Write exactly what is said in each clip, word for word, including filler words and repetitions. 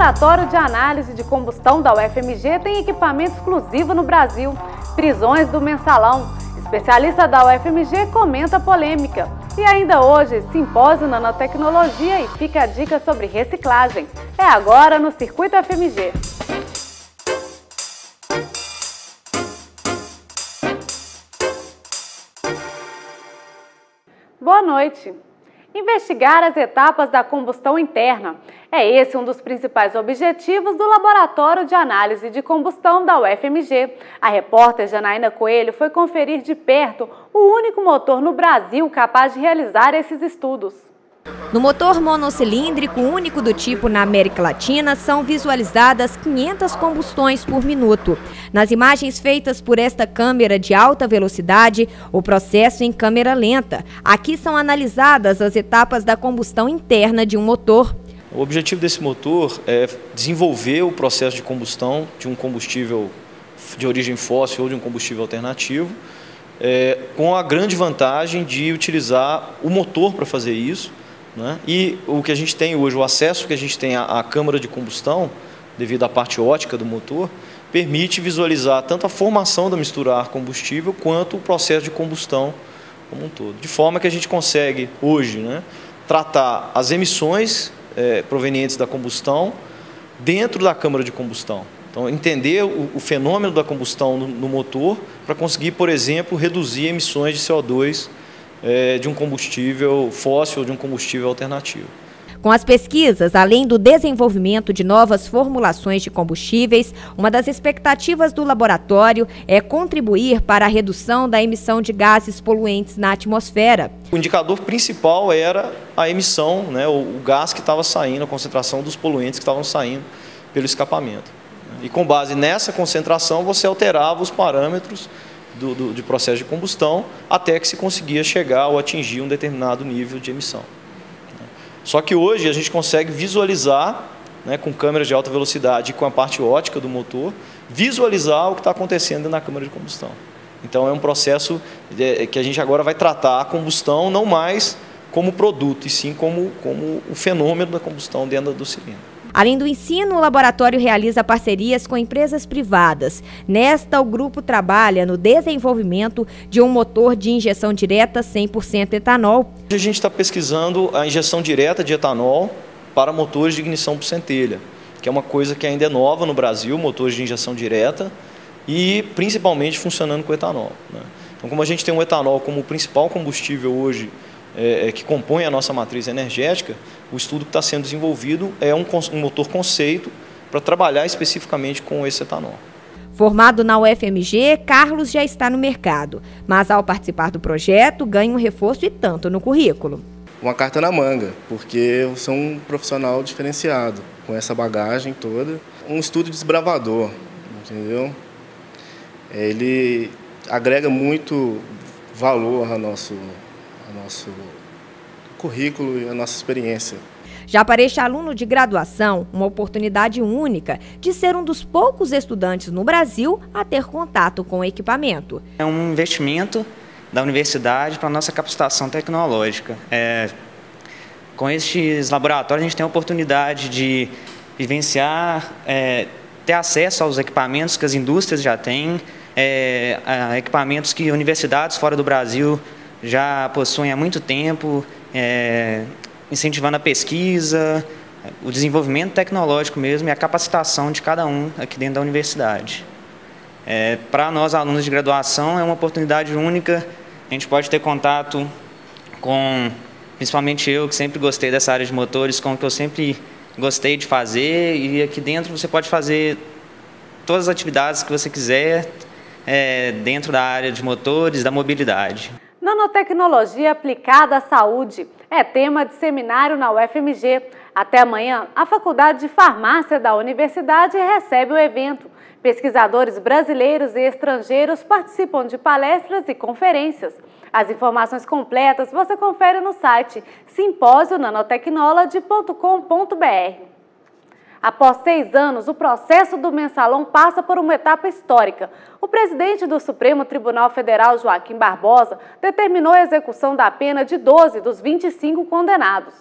Laboratório de Análise de Combustão da U F M G tem equipamento exclusivo no Brasil. Prisões do mensalão. Especialista da U F M G comenta a polêmica. E ainda hoje, simpósio nanotecnologia e fica a dica sobre reciclagem. É agora no Circuito F M G. Boa noite. Investigar as etapas da combustão interna. É esse um dos principais objetivos do Laboratório de Análise de Combustão da U F M G. A repórter Janaína Coelho foi conferir de perto o único motor no Brasil capaz de realizar esses estudos. No motor monocilíndrico único do tipo na América Latina, são visualizadas quinhentas combustões por minuto. Nas imagens feitas por esta câmera de alta velocidade, o processo em câmera lenta. Aqui são analisadas as etapas da combustão interna de um motor. O objetivo desse motor é desenvolver o processo de combustão de um combustível de origem fóssil ou de um combustível alternativo, é, com a grande vantagem de utilizar o motor para fazer isso. Né? E o que a gente tem hoje, o acesso que a gente tem à, à câmara de combustão, devido à parte ótica do motor, permite visualizar tanto a formação da mistura ar-combustível quanto o processo de combustão como um todo. De forma que a gente consegue hoje, né, tratar as emissões é, provenientes da combustão dentro da câmara de combustão. Então, entender o, o fenômeno da combustão no, no motor para conseguir, por exemplo, reduzir emissões de C O dois É, de um combustível fóssil ou de um combustível alternativo. Com as pesquisas, além do desenvolvimento de novas formulações de combustíveis, uma das expectativas do laboratório é contribuir para a redução da emissão de gases poluentes na atmosfera. O indicador principal era a emissão, né, o, o gás que estava saindo, a concentração dos poluentes que estavam saindo pelo escapamento. E com base nessa concentração, você alterava os parâmetros Do, do, de processo de combustão até que se conseguia chegar ou atingir um determinado nível de emissão. Só que hoje a gente consegue visualizar, né, com câmeras de alta velocidade e com a parte ótica do motor, visualizar o que está acontecendo na câmara de combustão. Então é um processo é, que a gente agora vai tratar a combustão não mais como produto, e sim como, como o fenômeno da combustão dentro do cilindro. Além do ensino, o laboratório realiza parcerias com empresas privadas. Nesta, o grupo trabalha no desenvolvimento de um motor de injeção direta cem por cento etanol. A gente está pesquisando a injeção direta de etanol para motores de ignição por centelha, que é uma coisa que ainda é nova no Brasil, motores de injeção direta, e principalmente funcionando com etanol. Né? Então, como a gente tem o etanol como o principal combustível hoje, É, que compõe a nossa matriz energética, o estudo que está sendo desenvolvido é um, um motor conceito para trabalhar especificamente com esse etanol. Formado na U F M G, Carlos já está no mercado, mas ao participar do projeto ganha um reforço e tanto no currículo. Uma carta na manga, porque eu sou um profissional diferenciado, com essa bagagem toda. Um estudo desbravador, entendeu? Ele agrega muito valor ao nosso nosso currículo e a nossa experiência. Já para este aluno de graduação, uma oportunidade única de ser um dos poucos estudantes no Brasil a ter contato com o equipamento. É um investimento da universidade para a nossa capacitação tecnológica. É, com estes laboratórios a gente tem a oportunidade de vivenciar, é, ter acesso aos equipamentos que as indústrias já têm, é, a equipamentos que universidades fora do Brasil já possuem há muito tempo, é, incentivando a pesquisa, o desenvolvimento tecnológico mesmo e a capacitação de cada um aqui dentro da universidade. É, para nós, alunos de graduação, é uma oportunidade única. A gente pode ter contato com, principalmente eu, que sempre gostei dessa área de motores, com o que eu sempre gostei de fazer, e aqui dentro você pode fazer todas as atividades que você quiser é, dentro da área de motores, da mobilidade. Nanotecnologia aplicada à saúde é tema de seminário na U F M G. Até amanhã, a Faculdade de Farmácia da Universidade recebe o evento. Pesquisadores brasileiros e estrangeiros participam de palestras e conferências. As informações completas você confere no site simpósio nanotecnology ponto com ponto br. Após seis anos, o processo do mensalão passa por uma etapa histórica. O presidente do Supremo Tribunal Federal, Joaquim Barbosa, determinou a execução da pena de doze dos vinte e cinco condenados.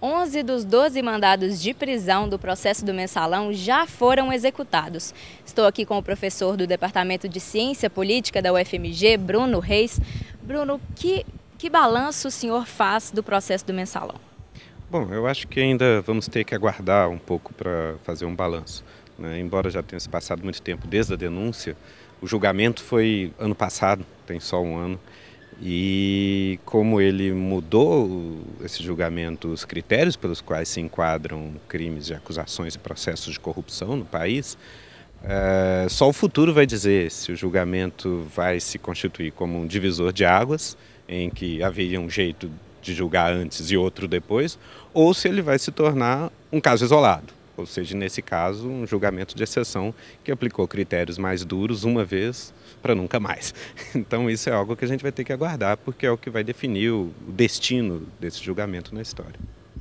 onze dos doze mandados de prisão do processo do Mensalão já foram executados. Estou aqui com o professor do Departamento de Ciência Política da U F M G, Bruno Reis. Bruno, que, que balanço o senhor faz do processo do Mensalão? Bom, eu acho que ainda vamos ter que aguardar um pouco para fazer um balanço, né? Embora já tenha se passado muito tempo desde a denúncia, o julgamento foi ano passado, tem só um ano. E como ele mudou esse julgamento, os critérios pelos quais se enquadram crimes e acusações e processos de corrupção no país, é, só o futuro vai dizer se o julgamento vai se constituir como um divisor de águas, em que haveria um jeito de julgar antes e outro depois, ou se ele vai se tornar um caso isolado. Ou seja, nesse caso, um julgamento de exceção que aplicou critérios mais duros uma vez para nunca mais. Então isso é algo que a gente vai ter que aguardar, porque é o que vai definir o destino desse julgamento na história.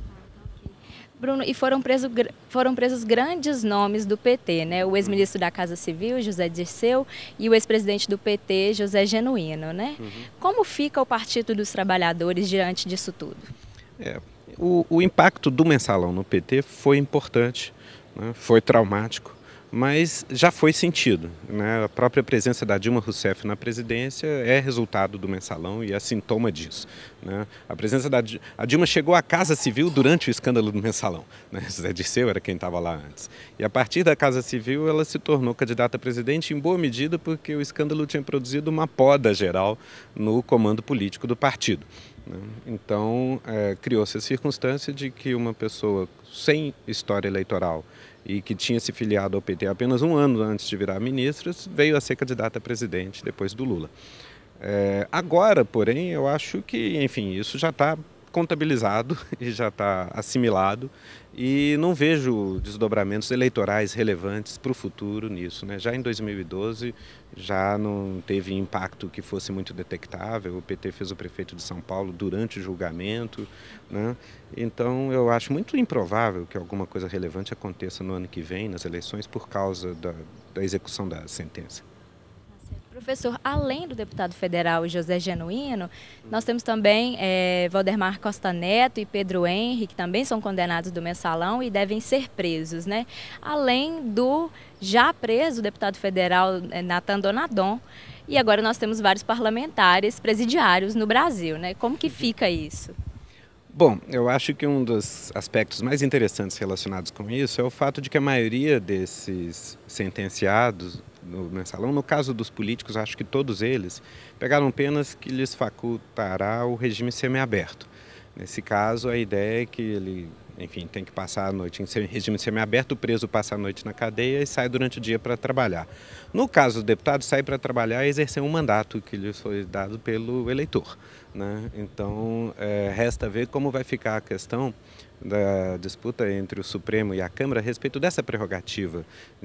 Bruno, e foram presos, foram presos grandes nomes do P T, né? O ex-ministro da Casa Civil, José Dirceu, e o ex-presidente do P T, José Genuíno, né? Uhum. Como fica o Partido dos Trabalhadores diante disso tudo? É, o, o impacto do Mensalão no P T foi importante, né? Foi traumático, mas já foi sentido, né? A própria presença da Dilma Rousseff na presidência é resultado do Mensalão e é sintoma disso, né? A presença da a Dilma chegou à Casa Civil durante o escândalo do Mensalão, né? José Dirceu era quem estava lá antes. E a partir da Casa Civil ela se tornou candidata a presidente em boa medida porque o escândalo tinha produzido uma poda geral no comando político do partido, né? Então é, criou-se a circunstância de que uma pessoa sem história eleitoral e que tinha se filiado ao P T apenas um ano antes de virar ministra, veio a ser candidata a presidente depois do Lula. É, agora, porém, eu acho que, enfim, isso já está contabilizado e já está assimilado e não vejo desdobramentos eleitorais relevantes para o futuro nisso, né? Já em dois mil e doze já não teve impacto que fosse muito detectável, o P T fez o prefeito de São Paulo durante o julgamento, né? Então eu acho muito improvável que alguma coisa relevante aconteça no ano que vem, nas eleições, por causa da, da execução da sentença. Professor, além do deputado federal José Genuíno, nós temos também é, Valdemar Costa Neto e Pedro Henri, que também são condenados do Mensalão e devem ser presos, né? Além do já preso deputado federal é, Nathan Donadon. E agora nós temos vários parlamentares presidiários no Brasil, né? Como que fica isso? Bom, eu acho que um dos aspectos mais interessantes relacionados com isso é o fato de que a maioria desses sentenciados no Mensalão, no caso dos políticos, acho que todos eles pegaram penas que lhes facultará o regime semiaberto. Nesse caso, a ideia é que ele, enfim, tem que passar a noite em regime semiaberto, o preso passa a noite na cadeia e sai durante o dia para trabalhar. No caso do deputado, sai para trabalhar e exercer um mandato que lhe foi dado pelo eleitor, né? Então, é, resta ver como vai ficar a questão da disputa entre o Supremo e a Câmara a respeito dessa prerrogativa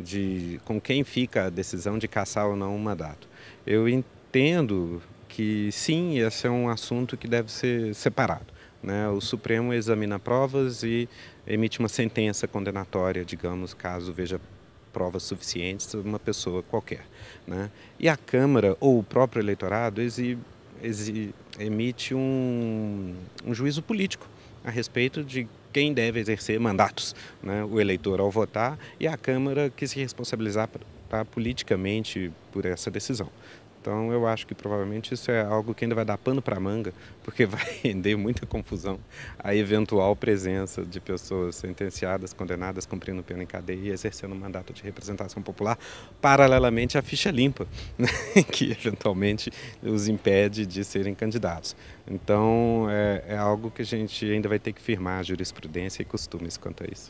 de com quem fica a decisão de cassar ou não um mandato. Eu entendo que sim, esse é um assunto que deve ser separado, né? O Supremo examina provas e emite uma sentença condenatória, digamos, caso veja provas suficientes sobre uma pessoa qualquer, né? E a Câmara ou o próprio eleitorado exi, exi, emite um, um juízo político a respeito de quem deve exercer mandatos, né? O eleitor ao votar e a Câmara que se responsabilizar tá, politicamente por essa decisão. Então eu acho que provavelmente isso é algo que ainda vai dar pano para manga, porque vai render muita confusão a eventual presença de pessoas sentenciadas, condenadas, cumprindo pena em cadeia e exercendo um mandato de representação popular, paralelamente à ficha limpa, né? Que eventualmente os impede de serem candidatos. Então é, é algo que a gente ainda vai ter que firmar jurisprudência e costumes quanto a isso.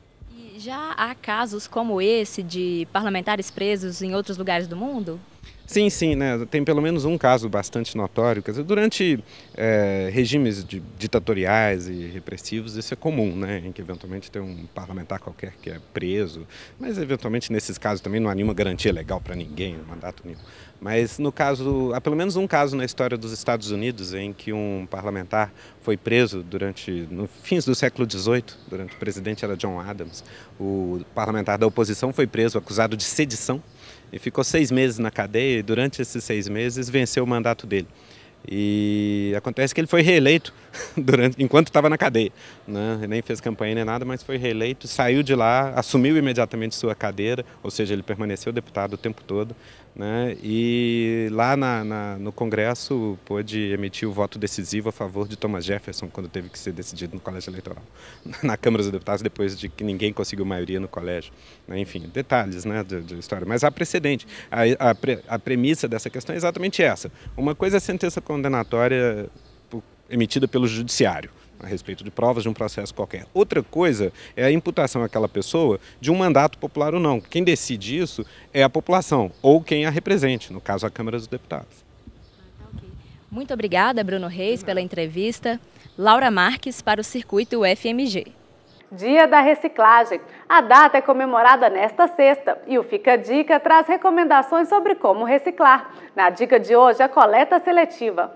E já há casos como esse de parlamentares presos em outros lugares do mundo? Sim, sim, né? Tem pelo menos um caso bastante notório. Quer dizer, durante é, regimes de, ditatoriais e repressivos, isso é comum, né? Em que eventualmente tem um parlamentar qualquer que é preso, mas eventualmente nesses casos também não há nenhuma garantia legal para ninguém, mandato nenhum. Mas no caso, há pelo menos um caso na história dos Estados Unidos em que um parlamentar foi preso durante, no fins do século dezoito, durante o presidente era John Adams. O parlamentar da oposição foi preso acusado de sedição e ficou seis meses na cadeia e durante esses seis meses venceu o mandato dele. E acontece que ele foi reeleito durante, enquanto estava na cadeia, né? Ele nem fez campanha nem nada, mas foi reeleito, saiu de lá, assumiu imediatamente sua cadeira, ou seja, ele permaneceu deputado o tempo todo, né? E lá na, na, no Congresso pôde emitir o voto decisivo a favor de Thomas Jefferson, quando teve que ser decidido no colégio eleitoral, na Câmara dos Deputados, depois de que ninguém conseguiu maioria no colégio. Enfim, detalhes, né, de, de história. Mas há precedente. A, a, pre, a premissa dessa questão é exatamente essa. Uma coisa é a sentença condenatória emitida pelo judiciário a respeito de provas de um processo qualquer. Outra coisa é a imputação àquela pessoa de um mandato popular ou não. Quem decide isso é a população ou quem a represente, no caso a Câmara dos Deputados. Muito obrigada, Bruno Reis, pela entrevista. Laura Marques para o Circuito U F M G. Dia da Reciclagem. A data é comemorada nesta sexta e o Fica a Dica traz recomendações sobre como reciclar. Na dica de hoje, a coleta seletiva.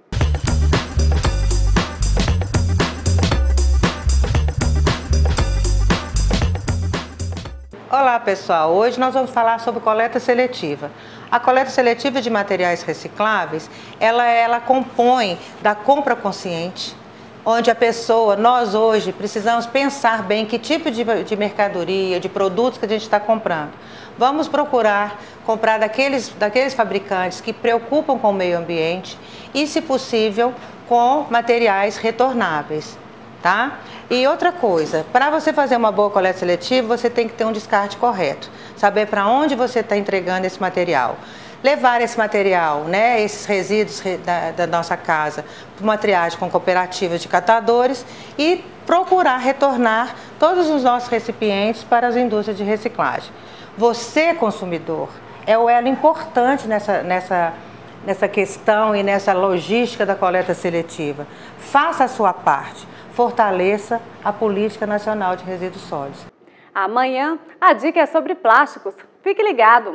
Olá pessoal, hoje nós vamos falar sobre coleta seletiva. A coleta seletiva de materiais recicláveis, ela, ela compõe da compra consciente, onde a pessoa, nós hoje precisamos pensar bem que tipo de, de mercadoria, de produtos que a gente está comprando. Vamos procurar comprar daqueles, daqueles fabricantes que preocupam com o meio ambiente e, se possível, com materiais retornáveis. Tá? E outra coisa, para você fazer uma boa coleta seletiva, você tem que ter um descarte correto, saber para onde você está entregando esse material. Levar esse material, né, esses resíduos da, da nossa casa, para uma triagem com cooperativas de catadores e procurar retornar todos os nossos recipientes para as indústrias de reciclagem. Você, consumidor, é o elo importante nessa, nessa, nessa questão e nessa logística da coleta seletiva. Faça a sua parte. Fortaleça a Política Nacional de Resíduos Sólidos. Amanhã, a dica é sobre plásticos. Fique ligado!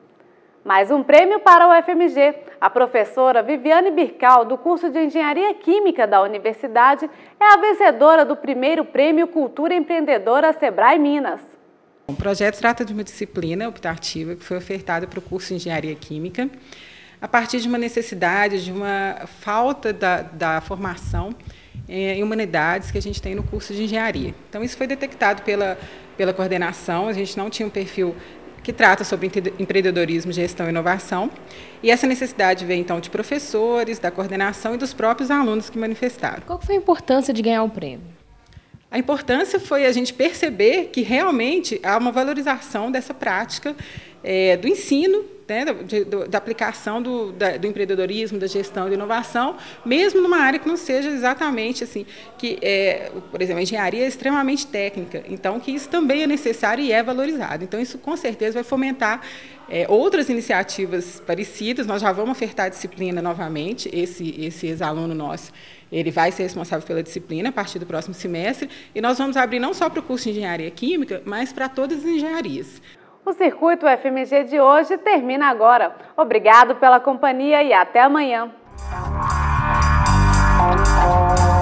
Mais um prêmio para a U F M G. A professora Viviane Bircal, do curso de Engenharia Química da Universidade, é a vencedora do primeiro prêmio Cultura Empreendedora Sebrae Minas. O projeto trata de uma disciplina optativa que foi ofertada para o curso de Engenharia Química, a partir de uma necessidade, de uma falta da, da formação em humanidades que a gente tem no curso de engenharia. Então, isso foi detectado pela, pela coordenação, a gente não tinha um perfil que trata sobre empreendedorismo, gestão e inovação, e essa necessidade veio, então, de professores, da coordenação e dos próprios alunos que manifestaram. Qual foi a importância de ganhar o prêmio? A importância foi a gente perceber que, realmente, há uma valorização dessa prática é, do ensino, né, de, do, da aplicação do, da, do empreendedorismo, da gestão e da inovação, mesmo numa área que não seja exatamente assim, que, é, por exemplo, a engenharia é extremamente técnica, então que isso também é necessário e é valorizado. Então, isso com certeza vai fomentar é, outras iniciativas parecidas. Nós já vamos ofertar a disciplina novamente, esse, esse ex-aluno nosso, ele vai ser responsável pela disciplina a partir do próximo semestre, e nós vamos abrir não só para o curso de Engenharia Química, mas para todas as engenharias. O Circuito U F M G de hoje termina agora. Obrigado pela companhia e até amanhã.